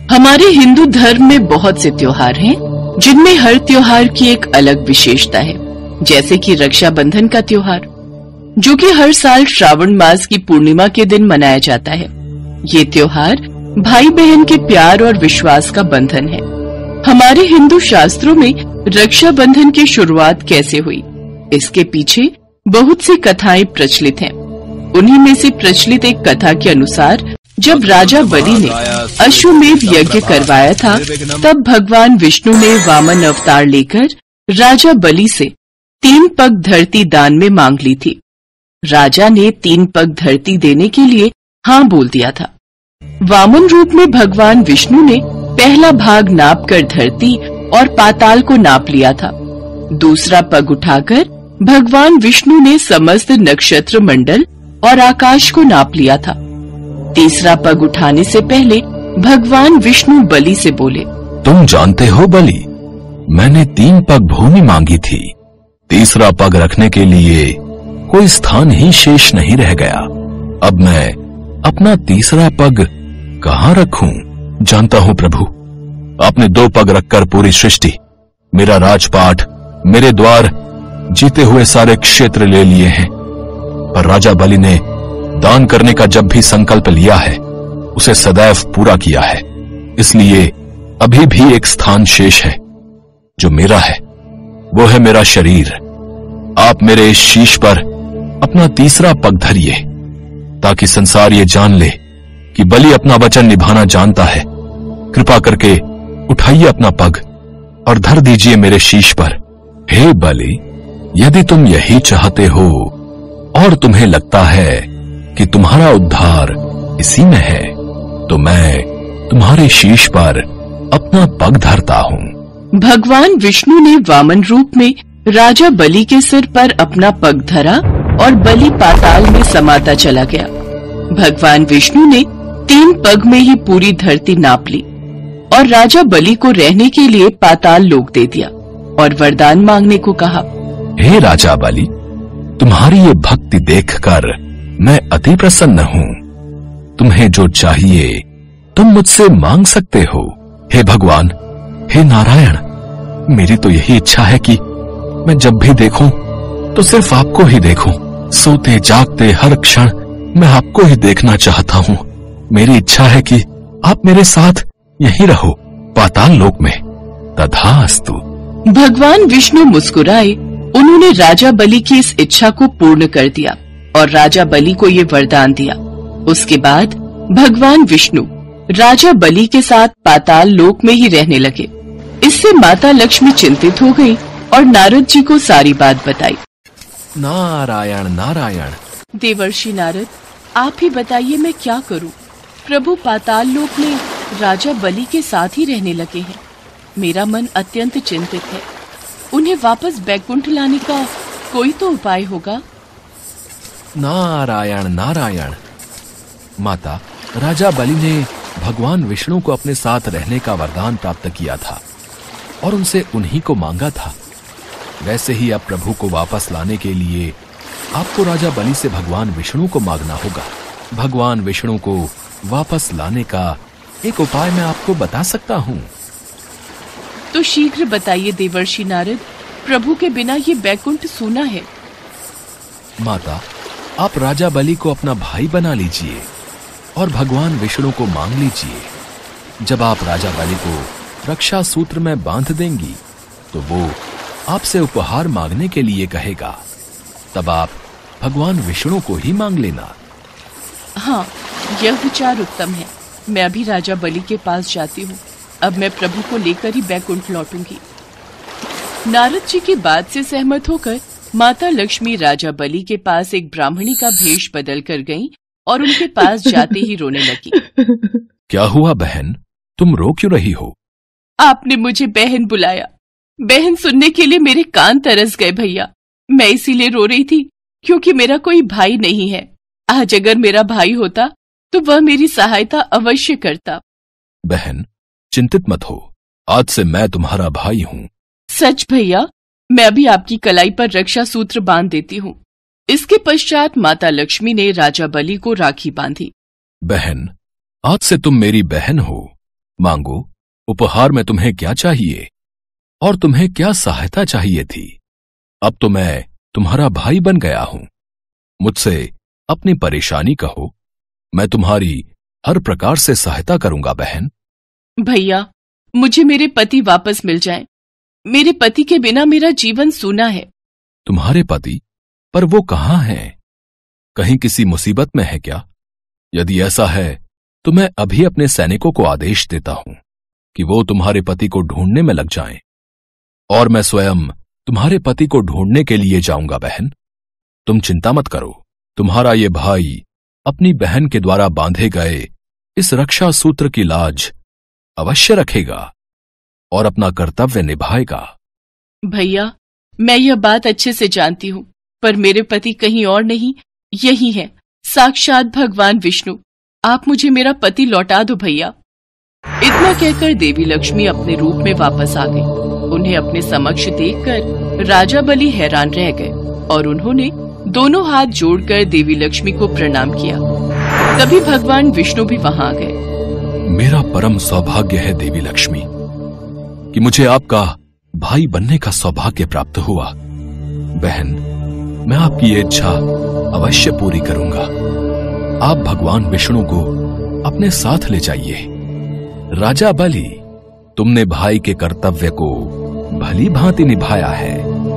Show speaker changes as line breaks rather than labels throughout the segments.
हमारे हिंदू धर्म में बहुत से त्योहार हैं, जिनमें हर त्योहार की एक अलग विशेषता है। जैसे कि रक्षाबंधन का त्योहार, जो कि हर साल श्रावण मास की पूर्णिमा के दिन मनाया जाता है। ये त्योहार भाई बहन के प्यार और विश्वास का बंधन है। हमारे हिंदू शास्त्रों में रक्षाबंधन की शुरुआत कैसे हुई, इसके पीछे बहुत सी कथाएं प्रचलित हैं। उन्हीं में से प्रचलित एक कथा के अनुसार जब राजा बलि ने अश्वमेध यज्ञ करवाया था, तब भगवान विष्णु ने वामन अवतार लेकर राजा बलि से 3 पग धरती दान में मांग ली थी। राजा ने 3 पग धरती देने के लिए हाँ बोल दिया था। वामन रूप में भगवान विष्णु ने पहला भाग नाप कर धरती और पाताल को नाप लिया था। दूसरा पग उठाकर भगवान विष्णु ने समस्त नक्षत्र मंडल और आकाश को नाप लिया था। तीसरा पग उठाने से पहले भगवान विष्णु बलि से बोले,
तुम जानते हो बलि, मैंने 3 पग भूमि मांगी थी। तीसरा पग रखने के लिए कोई स्थान ही शेष नहीं रह गया। अब मैं अपना तीसरा पग कहाँ रखूं? जानता हूँ प्रभु, आपने 2 पग रखकर पूरी सृष्टि, मेरा राजपाट, मेरे द्वार, जीते हुए सारे क्षेत्र ले लिए हैं। पर राजा बलि ने दान करने का जब भी संकल्प लिया है, उसे सदैव पूरा किया है। इसलिए अभी भी एक स्थान शेष है जो मेरा है, वो है मेरा शरीर। आप मेरे इस शीश पर अपना तीसरा पग धरिए, ताकि संसार ये जान ले कि बलि अपना वचन निभाना जानता है। कृपा करके उठाइए अपना पग और धर दीजिए मेरे शीश पर। हे बलि, यदि तुम यही चाहते हो और तुम्हें लगता है कि तुम्हारा उद्धार इसी में है, तो मैं तुम्हारे शीश पर अपना पग धरता हूँ।
भगवान विष्णु ने वामन रूप में राजा बलि के सिर पर अपना पग धरा और बलि पाताल में समाता चला गया। भगवान विष्णु ने 3 पग में ही पूरी धरती नाप ली और राजा बलि को रहने के लिए पाताल लोक दे दिया और वरदान मांगने को कहा।
हे राजा बलि, तुम्हारी ये भक्ति देखकर मैं अति प्रसन्न हूँ। तुम्हें जो चाहिए तुम मुझसे मांग सकते हो। हे भगवान, हे नारायण, मेरी तो यही इच्छा है कि मैं जब भी देखूं तो सिर्फ आपको ही देखूं। सोते जागते हर क्षण मैं आपको ही देखना चाहता हूँ। मेरी इच्छा है कि आप मेरे साथ यहीं रहो, पाताल लोक में। तथास्तु।
भगवान विष्णु मुस्कुराए। उन्होंने राजा बलि की इस इच्छा को पूर्ण कर दिया और राजा बलि को ये वरदान दिया। उसके बाद भगवान विष्णु राजा बलि के साथ पाताल लोक में ही रहने लगे। इससे माता लक्ष्मी चिंतित हो गई और नारद जी को सारी बात बताई।
नारायण नारायण।
देवर्षि नारद, आप ही बताइए मैं क्या करूं? प्रभु पाताल लोक में राजा बलि के साथ ही रहने लगे हैं। मेरा मन अत्यंत चिंतित है। उन्हें वापस बैकुंठ लाने का कोई तो उपाय होगा।
नारायण नारायण। माता, राजा बलि ने भगवान विष्णु को अपने साथ रहने का वरदान प्राप्त किया था और उनसे उन्हीं को मांगा था। वैसे ही अब प्रभु को वापस लाने के लिए आपको राजा बलि से भगवान विष्णु को मांगना होगा। भगवान विष्णु को वापस लाने का एक उपाय मैं आपको बता सकता हूँ।
तो शीघ्र बताइए देवर्षि नारद, प्रभु के बिना ये बैकुंठ सूना है।
माता, आप राजा बलि को अपना भाई बना लीजिए और भगवान विष्णु को मांग लीजिए। जब आप राजा बलि को रक्षा सूत्र में बांध देंगी, तो वो आपसे उपहार मांगने के लिए कहेगा। तब आप भगवान विष्णु को ही मांग लेना।
हाँ, यह विचार उत्तम है। मैं अभी राजा बलि के पास जाती हूँ। अब मैं प्रभु को लेकर ही बैकुंठ लौटूंगी। नारद जी की बात से सहमत होकर माता लक्ष्मी राजा बलि के पास एक ब्राह्मणी का भेष बदल कर गईं और उनके पास जाते ही रोने लगी।
क्या हुआ बहन, तुम रो क्यों रही हो?
आपने मुझे बहन बुलाया। बहन सुनने के लिए मेरे कान तरस गए भैया। मैं इसीलिए रो रही थी क्योंकि मेरा कोई भाई नहीं है। आज अगर मेरा भाई होता तो वह मेरी सहायता अवश्य करता।
बहन, चिंतित मत हो, आज से मैं तुम्हारा भाई हूँ।
सच भैया, मैं अभी आपकी कलाई पर रक्षा सूत्र बांध देती हूँ। इसके पश्चात माता लक्ष्मी ने राजा बलि को राखी बांधी।
बहन, आज से तुम मेरी बहन हो। मांगो, उपहार में तुम्हें क्या चाहिए और तुम्हें क्या सहायता चाहिए थी। अब तो मैं तुम्हारा भाई बन गया हूं। मुझसे अपनी परेशानी कहो, मैं तुम्हारी हर प्रकार से सहायता करूंगा बहन।
भैया, मुझे मेरे पति वापस मिल जाएं। मेरे पति के बिना मेरा जीवन सूना है।
तुम्हारे पति? पर वो कहाँ हैं? कहीं किसी मुसीबत में है क्या? यदि ऐसा है तो मैं अभी अपने सैनिकों को आदेश देता हूं कि वो तुम्हारे पति को ढूंढने में लग जाएं, और मैं स्वयं तुम्हारे पति को ढूंढने के लिए जाऊंगा बहन। तुम चिंता मत करो, तुम्हारा ये भाई अपनी बहन के द्वारा बांधे गए इस रक्षा सूत्र की लाज अवश्य रखेगा और अपना कर्तव्य निभाएगा।
भैया, मैं यह बात अच्छे से जानती हूँ, पर मेरे पति कहीं और नहीं, यही है, साक्षात भगवान विष्णु। आप मुझे मेरा पति लौटा दो भैया। इतना कहकर देवी लक्ष्मी अपने रूप में वापस आ गई। उन्हें अपने समक्ष देखकर राजा बलि हैरान रह गए और उन्होंने दोनों हाथ जोड़कर देवी लक्ष्मी को प्रणाम किया। तभी भगवान विष्णु भी वहां आ गए।
मेरा परम सौभाग्य है देवी लक्ष्मी कि मुझे आपका भाई बनने का सौभाग्य प्राप्त हुआ। बहन, मैं आपकी ये इच्छा अवश्य पूरी करूंगा। आप भगवान विष्णु को अपने साथ ले जाइए। राजा बलि, तुमने भाई के कर्तव्य को भली भांति निभाया है,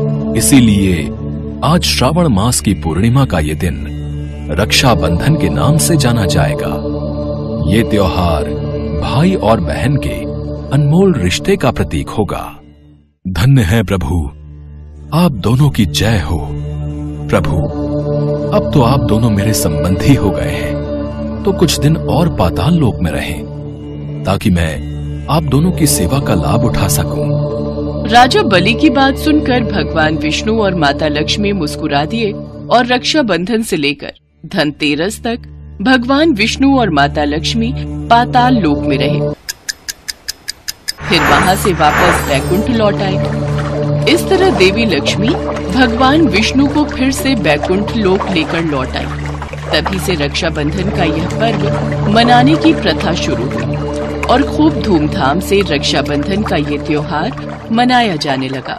इसीलिए आज श्रावण मास की पूर्णिमा का ये दिन रक्षा बंधन के नाम से जाना जाएगा। ये त्योहार भाई और बहन के अनमोल रिश्ते का प्रतीक होगा। धन्य है प्रभु, आप दोनों की जय हो। प्रभु, अब तो आप दोनों मेरे संबंधी हो गए हैं, तो कुछ दिन और पाताल लोक में रहें, ताकि मैं आप दोनों की सेवा का लाभ उठा सकूं।
राजा बलि की बात सुनकर भगवान विष्णु और माता लक्ष्मी मुस्कुरा दिए और रक्षा बंधन से लेकर धनतेरस तक भगवान विष्णु और माता लक्ष्मी पाताल लोक में रहे। फिर वहां से वापस वैकुंठ लौट आए। इस तरह देवी लक्ष्मी भगवान विष्णु को फिर से वैकुंठ लोक लेकर लौट आई। तभी से रक्षा बंधन का यह पर्व मनाने की प्रथा शुरू हुई और खूब धूमधाम से रक्षा बंधन का ये त्योहार मनाया जाने लगा।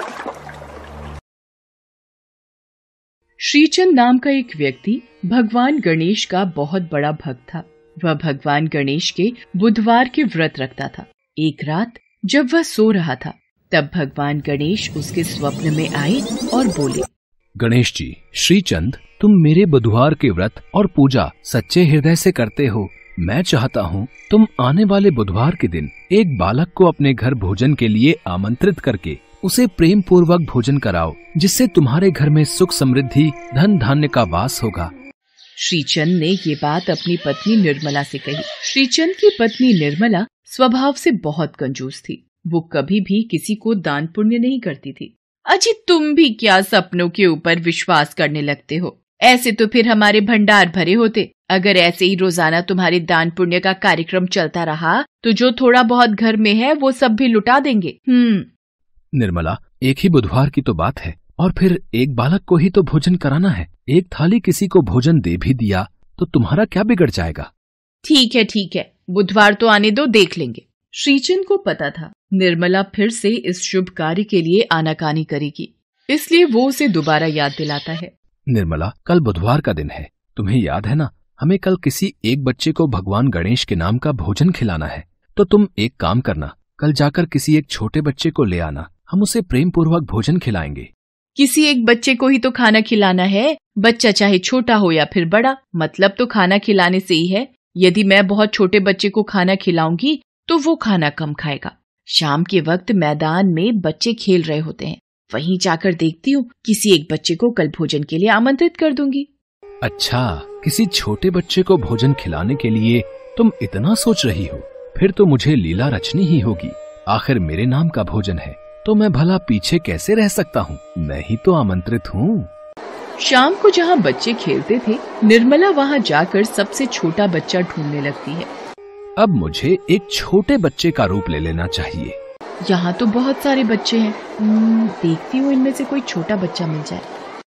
श्रीचंद नाम का एक व्यक्ति भगवान गणेश का बहुत बड़ा भक्त था। वह भगवान गणेश के बुधवार के व्रत रखता था। एक रात जब वह सो रहा था, तब भगवान गणेश उसके स्वप्न में आए और बोले,
गणेश जी, श्रीचंद, तुम मेरे बुधवार के व्रत और पूजा सच्चे हृदय से करते हो। मैं चाहता हूँ तुम आने वाले बुधवार के दिन एक बालक को अपने घर भोजन के लिए आमंत्रित करके उसे प्रेम पूर्वक भोजन कराओ, जिससे तुम्हारे घर में सुख समृद्धि धन धान्य का वास होगा।
श्रीचंद ने ये बात अपनी पत्नी निर्मला से कही। श्रीचंद की पत्नी निर्मला स्वभाव से बहुत कंजूस थी। वो कभी भी किसी को दान पुण्य नहीं करती थी। अजी, तुम भी क्या सपनों के ऊपर विश्वास करने लगते हो? ऐसे तो फिर हमारे भंडार भरे होते। अगर ऐसे ही रोजाना तुम्हारे दान पुण्य का कार्यक्रम चलता रहा तो जो थोड़ा बहुत घर में है वो सब भी लुटा देंगे।
निर्मला, एक ही बुधवार की तो बात है, और फिर एक बालक को ही तो भोजन कराना है। एक थाली किसी को भोजन दे भी दिया तो तुम्हारा क्या बिगड़ जाएगा?
ठीक है, बुधवार तो आने दो, देख लेंगे। श्रीचंद को पता था निर्मला फिर से इस शुभ कार्य के लिए आनाकानी करेगी, इसलिए वो उसे दोबारा याद दिलाता है।
निर्मला, कल बुधवार का दिन है, तुम्हें याद है ना? हमें कल किसी एक बच्चे को भगवान गणेश के नाम का भोजन खिलाना है। तो तुम एक काम करना, कल जाकर किसी एक छोटे बच्चे को ले आना, हम उसे प्रेम पूर्वक भोजन खिलाएंगे।
किसी एक बच्चे को ही तो खाना खिलाना है, बच्चा चाहे छोटा हो या फिर बड़ा, मतलब तो खाना खिलाने से ही है। यदि मैं बहुत छोटे बच्चे को खाना खिलाऊंगी तो वो खाना कम खाएगा। शाम के वक्त मैदान में बच्चे खेल रहे होते हैं, वहीं जाकर देखती हूँ, किसी एक बच्चे को कल भोजन के लिए आमंत्रित कर दूंगी।
अच्छा, किसी छोटे बच्चे को भोजन खिलाने के लिए तुम इतना सोच रही हो? फिर तो मुझे लीला रचनी ही होगी। आखिर मेरे नाम का भोजन है तो मैं भला पीछे कैसे रह सकता हूँ? मैं ही तो आमंत्रित हूँ।
शाम को जहाँ बच्चे खेलते थे, निर्मला वहाँ जाकर सबसे छोटा बच्चा ढूंढने लगती है।
अब मुझे एक छोटे बच्चे का रूप ले लेना चाहिए।
यहाँ तो बहुत सारे बच्चे हैं, देखती हूँ इनमें से कोई छोटा बच्चा मिल जाए।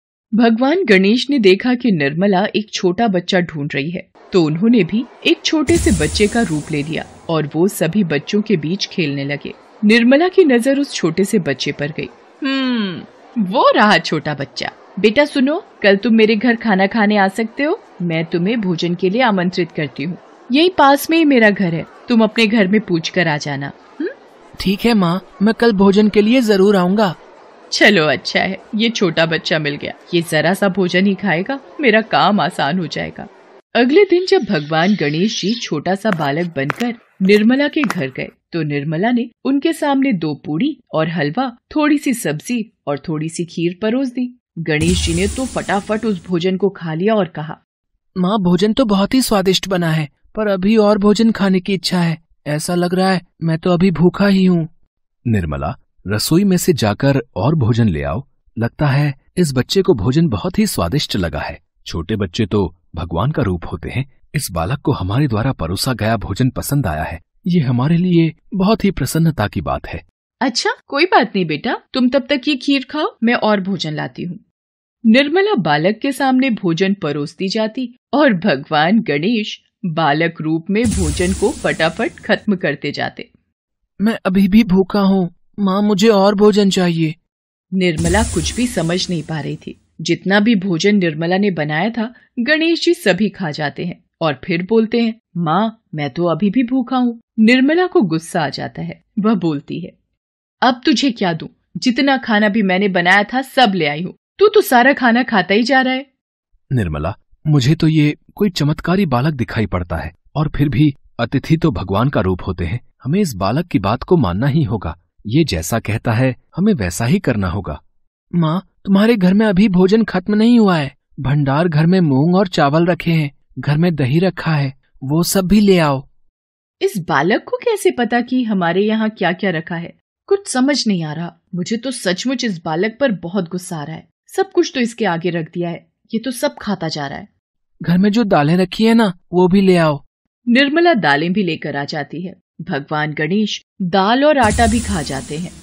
भगवान गणेश ने देखा कि निर्मला एक छोटा बच्चा ढूंढ रही है, तो उन्होंने भी एक छोटे से बच्चे का रूप ले लिया और वो सभी बच्चों के बीच खेलने लगे। निर्मला की नजर उस छोटे से बच्चे पर गई। वो रहा छोटा बच्चा। बेटा सुनो, कल तुम मेरे घर खाना खाने आ सकते हो। मैं तुम्हें भोजन के लिए आमंत्रित करती हूँ। यही पास में ही मेरा घर है, तुम अपने घर में पूछ कर आ जाना।
ठीक है माँ, मैं कल भोजन के लिए जरूर आऊँगा।
चलो अच्छा है, ये छोटा बच्चा मिल गया, ये जरा सा भोजन ही खाएगा, मेरा काम आसान हो जाएगा। अगले दिन जब भगवान गणेश जी छोटा सा बालक बनकर निर्मला के घर गए तो निर्मला ने उनके सामने 2 पूड़ी और हलवा, थोड़ी सी सब्जी और थोड़ी सी खीर परोस दी। गणेश जी ने तो फटाफट उस भोजन को खा लिया और कहा,
माँ भोजन तो बहुत ही स्वादिष्ट बना है, पर अभी और भोजन खाने की इच्छा है। ऐसा लग रहा है मैं तो अभी भूखा ही हूँ।
निर्मला, रसोई में से जाकर और भोजन ले आओ। लगता है इस बच्चे को भोजन बहुत ही स्वादिष्ट लगा है। छोटे बच्चे तो भगवान का रूप होते हैं। इस बालक को हमारे द्वारा परोसा गया भोजन पसंद आया है। ये हमारे लिए बहुत ही प्रसन्नता की बात है।
अच्छा कोई बात नहीं बेटा, तुम तब तक ये खीर खाओ, मैं और भोजन लाती हूँ। निर्मला बालक के सामने भोजन परोसती जाती और भगवान गणेश बालक रूप में भोजन को फटाफट खत्म करते जाते।
मैं अभी भी भूखा हूँ माँ, मुझे और भोजन चाहिए।
निर्मला कुछ भी समझ नहीं पा रही थी। जितना भी भोजन निर्मला ने बनाया था गणेश जी सभी खा जाते हैं और फिर बोलते हैं, माँ मैं तो अभी भी भूखा हूँ। निर्मला को गुस्सा आ जाता है। वह बोलती है, अब तुझे क्या दूं? जितना खाना भी मैंने बनाया था सब ले आई हूँ, तू तो सारा खाना खाता ही जा रहा है।
निर्मला, मुझे तो ये कोई चमत्कारी बालक दिखाई पड़ता है, और फिर भी अतिथि तो भगवान का रूप होते हैं। हमें इस बालक की बात को मानना ही होगा। ये जैसा कहता है हमें वैसा ही करना होगा।
माँ तुम्हारे घर में अभी भोजन खत्म नहीं हुआ है। भंडार घर में मूंग और चावल रखे हैं, घर में दही रखा है, वो सब भी ले आओ।
इस बालक को कैसे पता कि हमारे यहाँ क्या क्या रखा है? कुछ समझ नहीं आ रहा। मुझे तो सचमुच इस बालक पर बहुत गुस्सा आ रहा है। सब कुछ तो इसके आगे रख दिया है, ये तो सब खाता जा रहा है।
घर में जो दालें रखी है ना, वो भी ले आओ।
निर्मला दालें भी लेकर आ जाती है। भगवान गणेश दाल और आटा भी खा जाते हैं।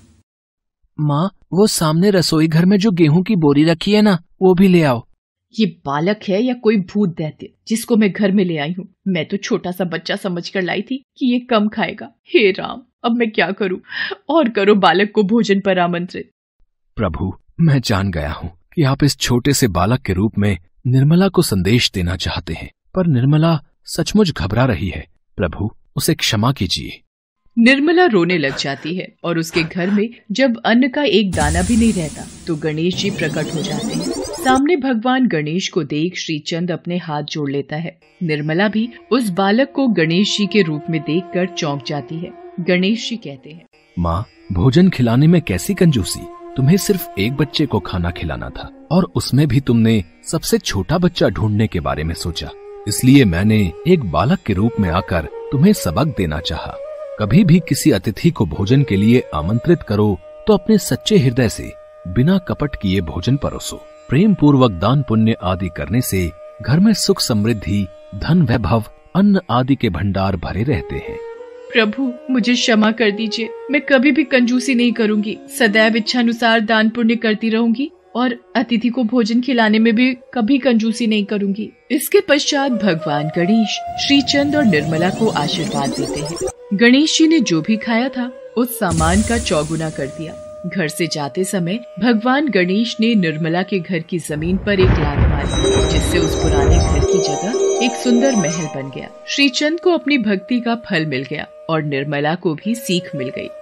माँ वो सामने रसोई घर में जो गेहूं की बोरी रखी है ना, वो भी ले आओ।
ये बालक है या कोई भूत दैत्य जिसको मैं घर में ले आई हूँ? मैं तो छोटा सा बच्चा समझकर लाई थी कि ये कम खाएगा। हे राम, अब मैं क्या करूँ? और करो बालक को भोजन पर आमंत्रित।
प्रभु, मैं जान गया हूँ कि आप इस छोटे से बालक के रूप में निर्मला को संदेश देना चाहते हैं, पर निर्मला सचमुच घबरा रही है। प्रभु, उसे क्षमा कीजिए।
निर्मला रोने लग जाती है और उसके घर में जब अन्न का एक दाना भी नहीं रहता तो गणेश जी प्रकट हो जाते हैं। सामने भगवान गणेश को देख श्रीचंद अपने हाथ जोड़ लेता है। निर्मला भी उस बालक को गणेश जी के रूप में देखकर चौंक जाती है। गणेश जी कहते हैं,
माँ, भोजन खिलाने में कैसी कंजूसी। तुम्हें सिर्फ एक बच्चे को खाना खिलाना था, और उसमें भी तुमने सबसे छोटा बच्चा ढूंढने के बारे में सोचा। इसलिए मैंने एक बालक के रूप में आकर तुम्हें सबक देना चाहा। कभी भी किसी अतिथि को भोजन के लिए आमंत्रित करो तो अपने सच्चे हृदय से बिना कपट किए भोजन परोसो। प्रेम पूर्वक दान पुण्य आदि करने से घर में सुख समृद्धि, धन वैभव, अन्न आदि के भंडार भरे रहते हैं।
प्रभु मुझे क्षमा कर दीजिए, मैं कभी भी कंजूसी नहीं करूंगी। सदैव इच्छानुसार दान पुण्य करती रहूंगी और अतिथि को भोजन खिलाने में भी कभी कंजूसी नहीं करूंगी। इसके पश्चात भगवान गणेश श्रीचंद और निर्मला को आशीर्वाद देते हैं। गणेश जी ने जो भी खाया था उस सामान का चौगुना कर दिया। घर से जाते समय भगवान गणेश ने निर्मला के घर की जमीन पर एक लात मारी, जिससे उस पुराने घर की जगह एक सुंदर महल बन गया। श्रीचंद को अपनी भक्ति का फल मिल गया और निर्मला को भी सीख मिल गई।